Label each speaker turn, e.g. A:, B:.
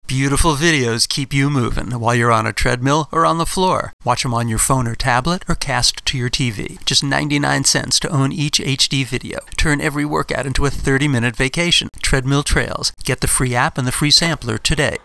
A: Beautiful videos keep you moving while you're on a treadmill or on the floor. Watch them on your phone or tablet or cast to your TV. Just 99 cents to own each HD video. Turn every workout into a 30-minute vacation. Treadmill Trails. Get the free app and the free sampler today.